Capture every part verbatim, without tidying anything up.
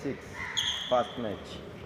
Six first match.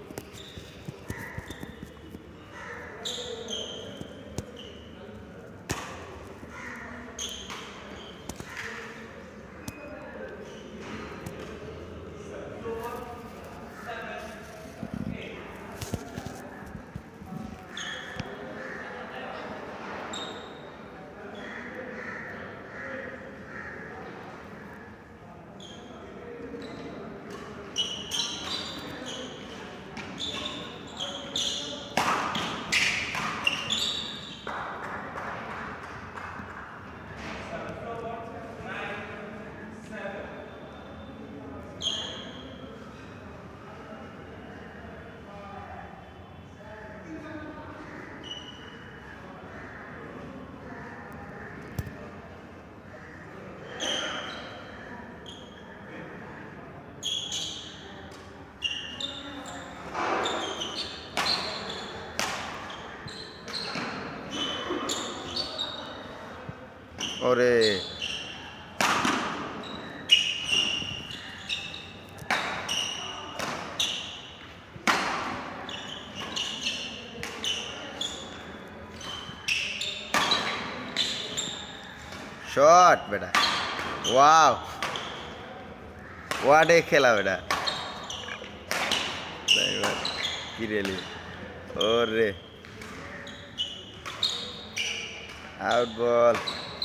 ওরে shot বেটা, wow what a খেলা বেটা, কি রেলি, ওরে আউট বল,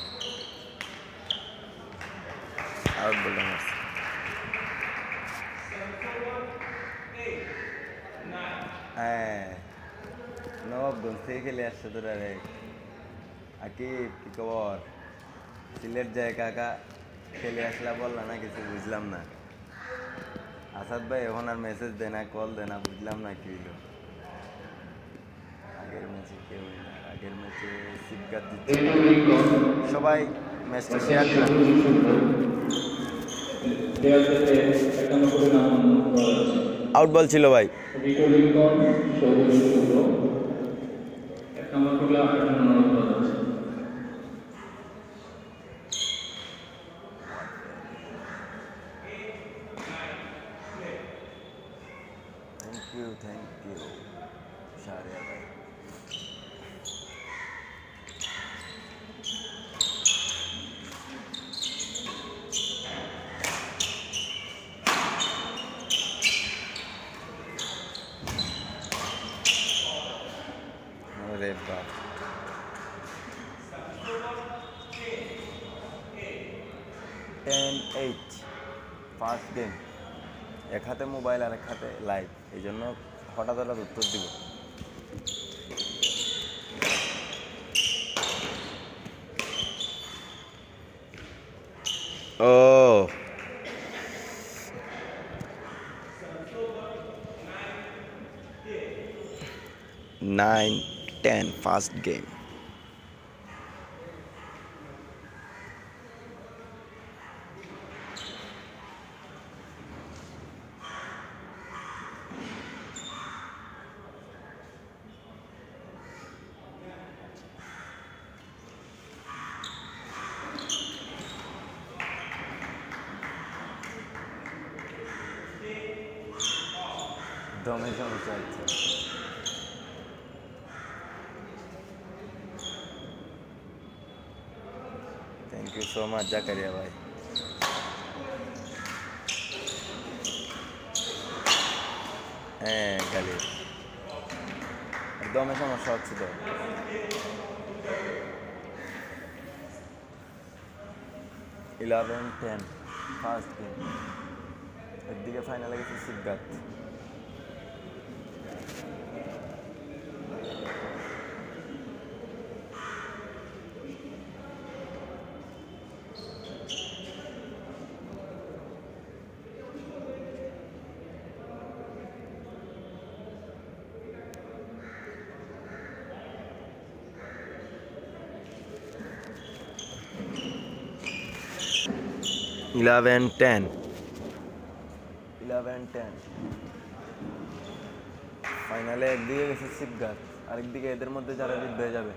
আউট বল মারছে। হ্যাঁ নবাবগঞ্জ থেকে খেলে আসছে তোরা রে। আকিব কি খবর? সিলেট যায় কাকা খেলে আসলা বললা না কিছু, বুঝলাম না। আসাদ ভাই এখন আর মেসেজ দেয় না, কল দেয় না, বুঝলাম না কি হইল। আগের ম্যাচে কেউ না, আগের ম্যাচে সিপগাত দিচ্ছে সবাই। ম্যাচটা শেয়ার দিলাম। আউট বল ছিল ভাই। Thank you thank you Shahriar ভাই। अरे बाप, টেন এইট ফার্স্ট গেম। এক হাতে মোবাইল আর এক হাতে লাইভ, এই জন্য হঠাৎ হঠাৎ উত্তর দিব। ও নাইন টেন ফার্স্ট গেম। দমে সমস্যা হচ্ছে। Thank you so much Zakaria ভাই। হ্যাঁ খালি দমে সমস্যা হচ্ছে তো। Eleven ten first game. একদিকে ফাইনালে গেছে সিপগাত। ইলেভেন টেন ইলেভেন টেন ফাইনালে একদিকে গেছে সিপগাত, আরেকদিকে এদের মধ্যে যারা জিত হয়ে যাবে।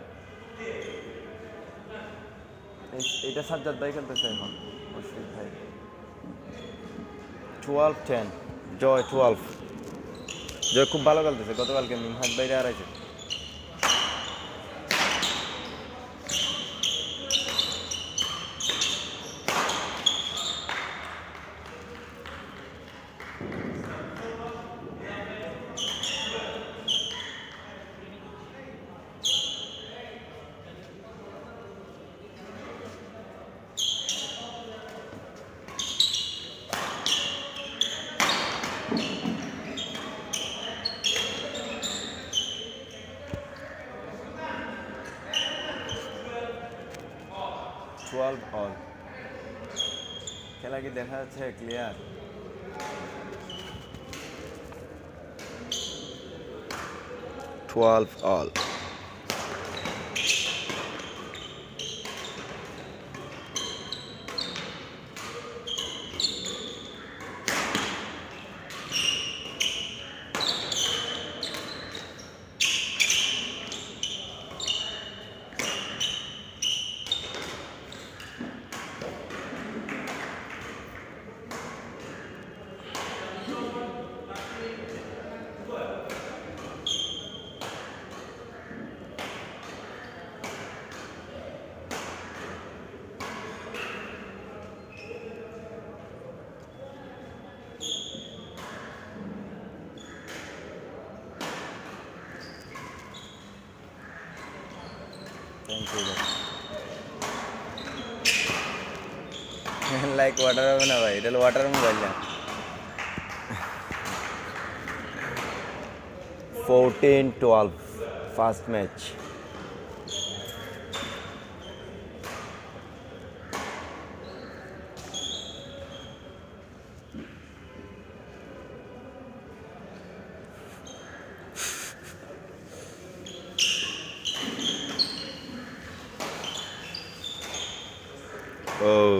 এটা সাজ্জাদ ভাই খেলতেছে এখন, মুশফিক ভাই। Twelve ten Joy twelve. Joy খুব ভালো খেলতেছে, গতকালকে মিনহাজ বাইরে হারাইছে। Twelve all. খেলা কি দেখা যাচ্ছে clear? Twelve all. Thank you. Like water হবে না ভাই, এটা ওয়াটার মোবাইল না। fourteen twelve first match. Oh.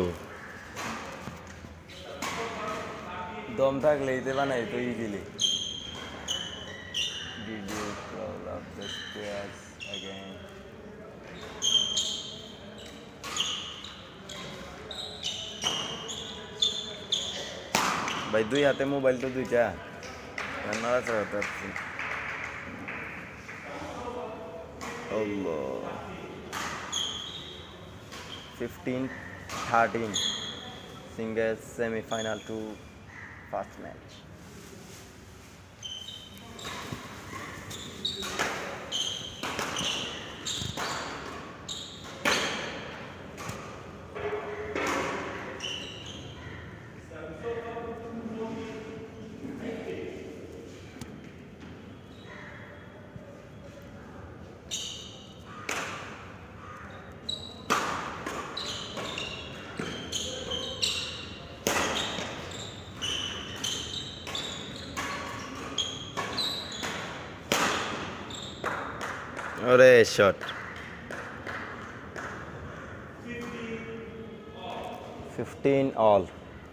দম থাকলে এতে বানাই তো easily. Did you crawl up the stairs again? ভাই দুই হাতে মোবাইল তো দুইটা, নাড়াচাড়া করতে পারছি। আল্লাহ। fifteen thirteen singles semi-final to first match. Ore shot. fifteen all.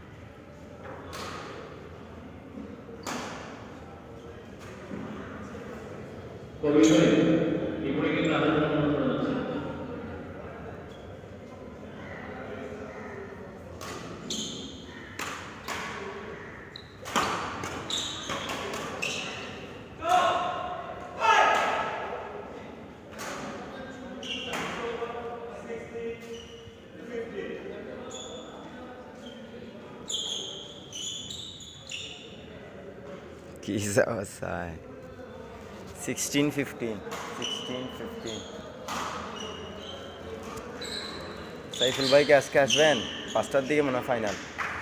Kiza Wasai. sixteen fifteen. sixteen fifteen. Saiful ভাই কি আজকে আসবেন? পাঁচটার দিকে মনে হয় ফাইনাল।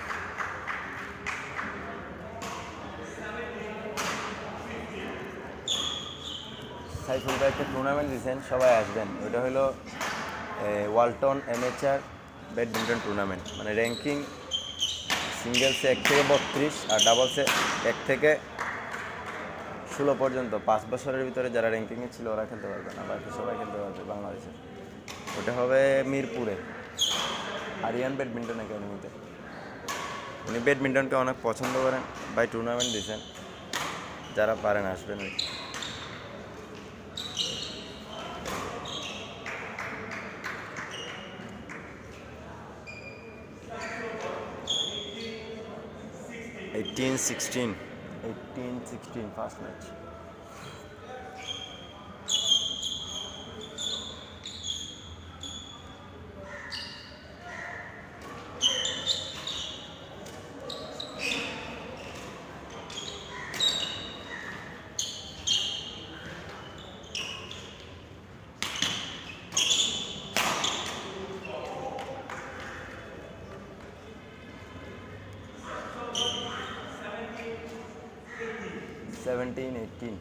সাইফুল ভাই একটা টুর্নামেন্ট দিয়েছেন, সবাই আসবেন। ওইটা হলো ওয়ালটন এমএচআর ব্যাডমিন্টন টুর্নামেন্ট, মানে র্যাঙ্কিং সিঙ্গেলসে এক থেকে বত্রিশ আর ডাবলসে এক থেকে ষোলো পর্যন্ত পাঁচ বছরের ভিতরে যারা র্যাঙ্কিংয়ে ছিল ওরা খেলতে পারবে না, বাকি সবাই খেলতে পারবে বাংলাদেশের। ওটা হবে মিরপুরে আরিয়ান ব্যাডমিন্টন একাডেমিতে। উনি ব্যাডমিন্টনকে অনেক পছন্দ করেন, বাই টুর্নামেন্ট দিয়েছেন, যারা পারেন আসবেন। eighteen sixteen eighteen sixteen, fast match. seventeen eighteen.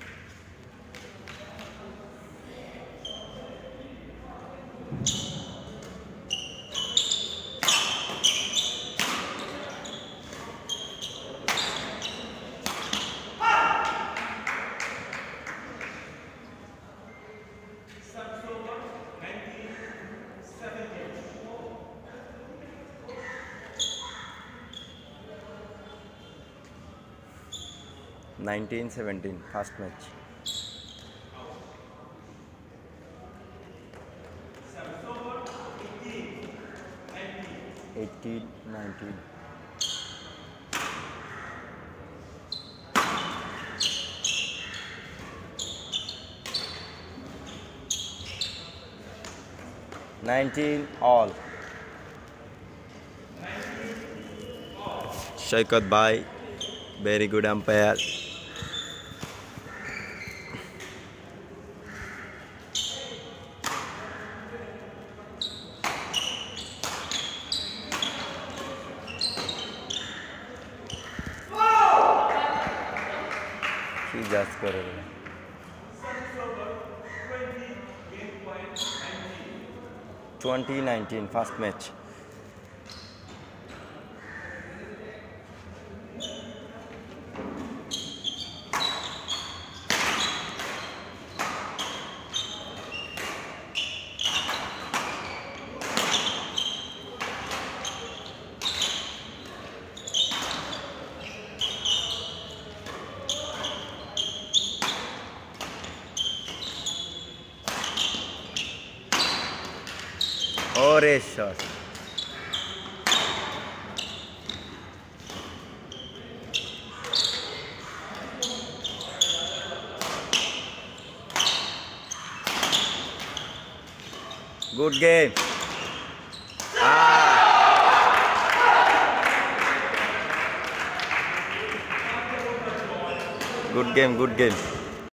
nineteen seventeen, fast match. eighteen nineteen. nineteen all. Shaikat bhai, very good umpire. He just got it. twenty nineteen, fast match. Or a shot. Good game. Ah. Good game, good game.